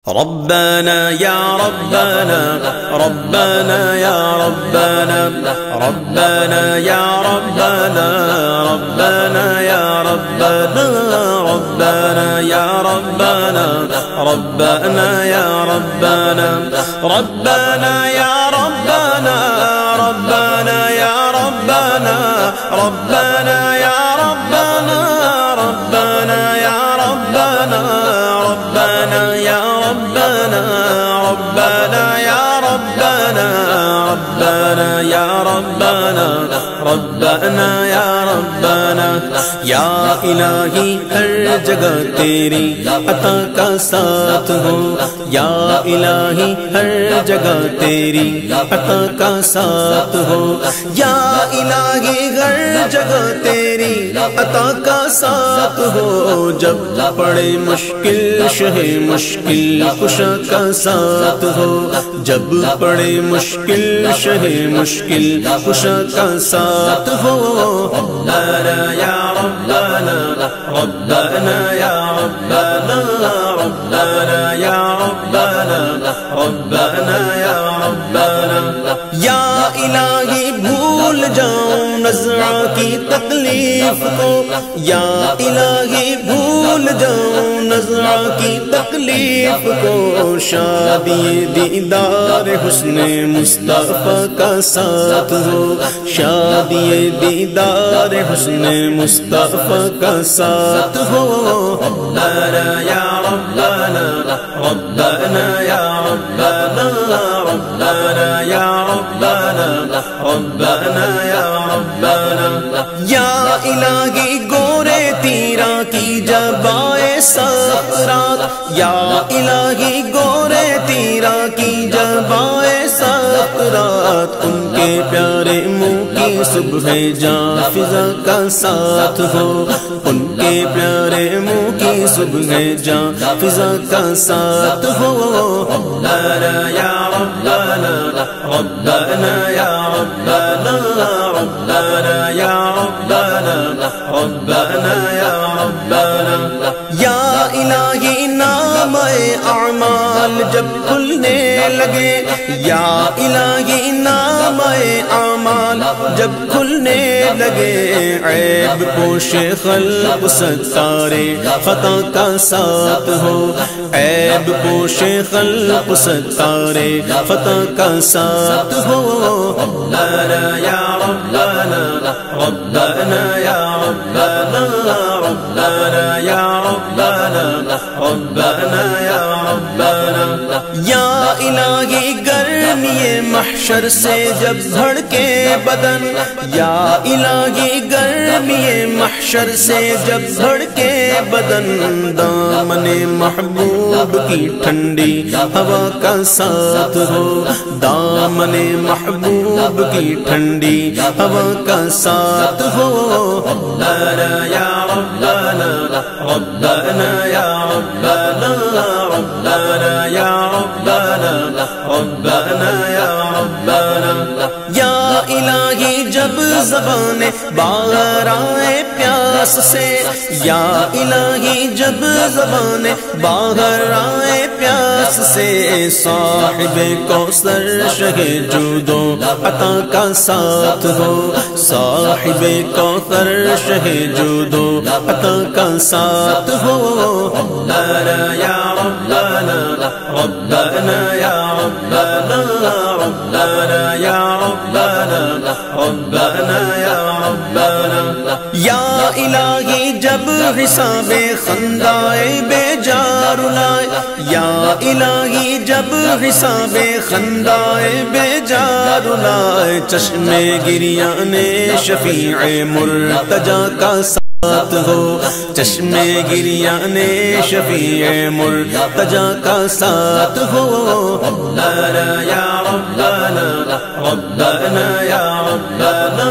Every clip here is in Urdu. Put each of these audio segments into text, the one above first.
ربنا يا ربنا ربنا يا ربنا ربنا يا ربنا ربنا يا ربنا ربنا يا ربنا ربنا يا ربنا ربنا يا ربنا ربنا يا ربنا ربنا يا ربنا ربنا يا ربنا ربنا يا ربنا ربنا يا ربنا ربنا يا ربنا ربنا يا ربنا یا الہی ہر جگہ تیری عطا کا ساتھ ہو یا الہی ہر جگہ تیری عطا کا ساتھ ہو یا الہی ہر جگہ تیری عطا کا ساتھ ہو جب پڑے مشکل شہ مشکل کشا کا ساتھ ہو جب پڑے مشکل شہ مشکل کشا کا ساتھ ہو ربنا یا ربنا ربنا یا ربنا ربنا یا ربنا ربنا یا ربنا یا الہی بھول جاؤں نظرہ کی تکلیف کو یا الہی بھول جاؤں نظرہ کی تکلیف کو شادی دیدار حسن مصطفیٰ کا ساتھ ہو شادی دیدار حسن مصطفیٰ کا ساتھ ہو ربنا یا ربنا ربنا یا ربنا ربنا یا ربنا ربنا یا ربنا یا الہی گورے تیرا کی جبائے سقرات یا الہی گورے تیرا کی جبائے سقرات ان کے پیارے منہ کی صبح جاں فضا کا ساتھ ہو ان کے پیارے منہ کی صبح جاں فضا کا ساتھ ہو ربنا یا ربنا ربنا یا ربنا ربنا یا ربنا ربنا یا ربنا یا الہی نام اعمال جب کھلنے لگے یا الہی نام اعمال جب کھلنے لگے عیب پوش خلق ستارے خطا کا ساتھ ہو عیب پوش خلق ستارے خطا کا ساتھ ہو ربنا یا ربنا ربنا یا ربنا ربنا یا ربنا ربنا یا ربنا یا الہی گرمی محشر سے جب دھڑکے بدن یا الہی گرمی محشر سے جب دھڑکے بدن دامن محبوب کی ٹھنڈی ہوا کا ساتھ ہو دامن محبوب کی ٹھنڈی ہوا کا ساتھ ہو ربنا یا ربنا ربنا یا ربنا ربنا یا ربنا ربنا یا ربنا یا الہی جب زبان باہر آئے پیاس سے یا الہی جب زبان باہر آئے پیاس سے صاحب کوثر شہ جود و عطا کا ساتھ ہو صاحب کوثر شہ جود و عطا کا ساتھ ہو ربنا یا ربنا ربنا یا ربنا ربنا یا ربنا ربنا یا ربنا یا الہی جب حساب خندائے بے جار لائے یا الہی جب حساب خندائے بے جار لائے چشم گریان شفیع مرتجا کا ساتھ ہو چشم گریان شفیع مرتجا کا ساتھ ہو ربنا یا ربنا ربنا یا ربنا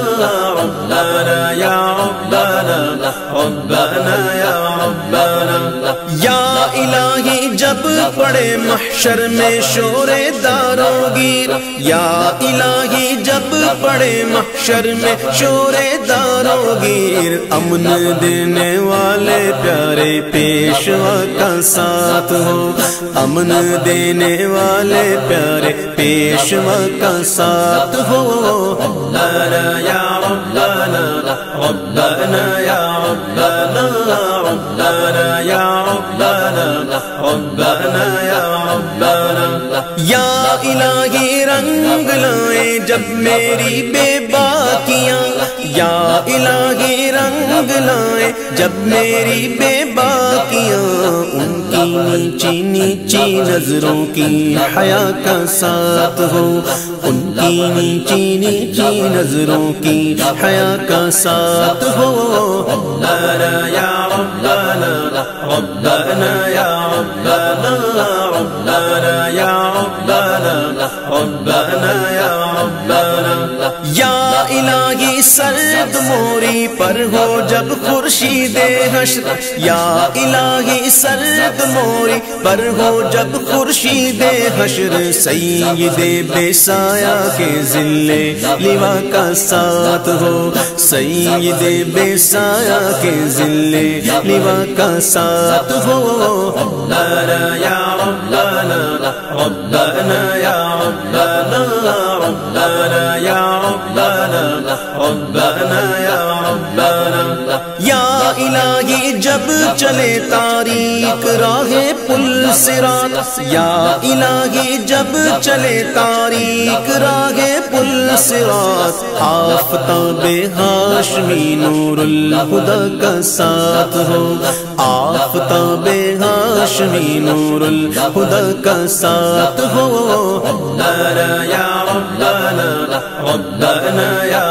ربنا یا ربنا ربنا یا ربنا یا الہی جب پڑے محشر میں شور داروگیر، یا الہی جب پڑے محشر میں شور داروگیر، امن دینے والے پیارے پیشوا کا ساتھ ہو، امن دینے والے پیارے پیشوا کا ساتھ ہو۔ ربنا یا ربنا ربنا یا ربنا ربنا یا ربنا ربنا یا ربنا، یا الہی رنگ لائے جب میری بے باکیاں، یا الہی رنگ لائے جب میری بے باکیاں، ان کی نیچی نیچی نظروں کی حیا کا ساتھ ہو، ان کی نیچی نیچی نظروں کی حیا کا ساتھ ہو۔ ربنا یا ربنا ربنا یا ربنا ربنا یا ربنا ربنا یا ربنا، یا الہی سرد موری پر ہو جب خورشید حشر، یا الہی سرد موری پر ہو جب خورشید حشر، سید بے سایہ کے ذل لوا کا ساتھ ہو، سید بے سایہ کے ذل لوا کا ساتھ ہو۔ ربنا یا ربنا ربنا یا ربنا ربنا یا ربنا ربنا یا ربنا، یا الہی جب چلے تاریک راہ پل صراط، یا الہی جب چلے تاریک راہ پل صراط، آفتاب ہاشمی نور الہدی کا ساتھ ہو، آفتاب ہاشمی نور الہدی کا ساتھ ہو۔ ربنا یا ربنا ربنا یا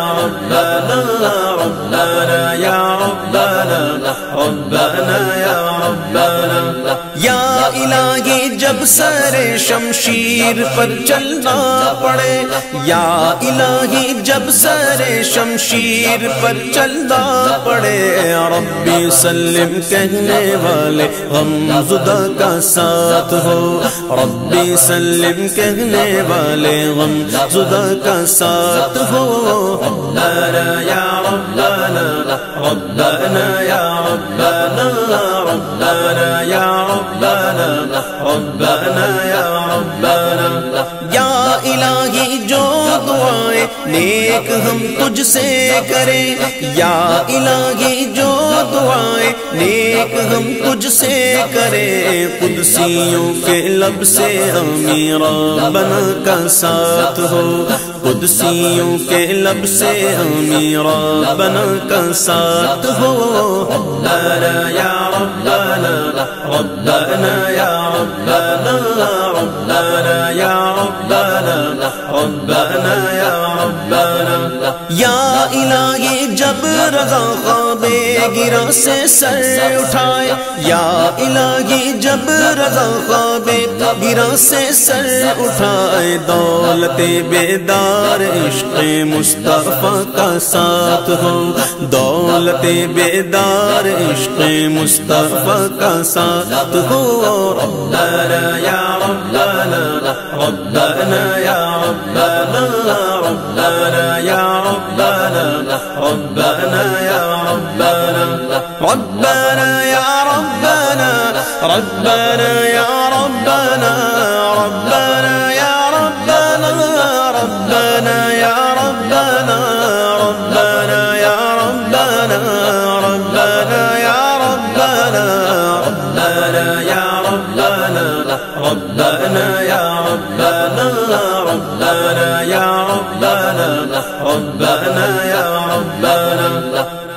ربنا ربنا یا ربنا ربنا یا ربنا، یا الہی جب سر شمشیر پر چلنا پڑے، یا الہی جب سر شمشیر پر چلنا پڑے، ربی سلم کہنے والے غم زدہ کا ساتھ ہو، ربی سلم کہنے والے غم زدہ کا ساتھ ہو۔ ربنا یا ربنا ربنا یا ربنا ربنا یا ربنا ربنا یا ربنا، یا الہی جو دعائیں نیک ہم تجھ سے کریں، یا الہی جو دعائیں نیک ہم تجھ سے کریں، قدسیوں کے لب سے آمین ربنا کا ساتھ ہو، قدسیوں کے لب سے آمین ربنا کا ساتھ ہو۔ ربنا یا ربنا ربنا یا ربنا ربنا یا ربنا ربنا یا ربنا، یا الہی جب رضا خواب گرا سے سر اٹھائے، یا الہی جب رضا خواب گرا سے سر اٹھائے، دولت بیدار عشق مصطفیٰ کا ساتھ ہو، دولت بیدار عشق مصطفیٰ کا ساتھ ہو۔ ربنا یا ربنا ربنا یا ربنا ربنا یا ربنا ربنا یا ربنا، ربنا یا ربنا ربنا یا ربنا ربنا یا ربنا ربنا یا ربنا ربنا یا ربنا ربنا یا ربنا ربنا یا ربنا ربنا یا ربنا ربنا یا ربنا ربنا یا ربنا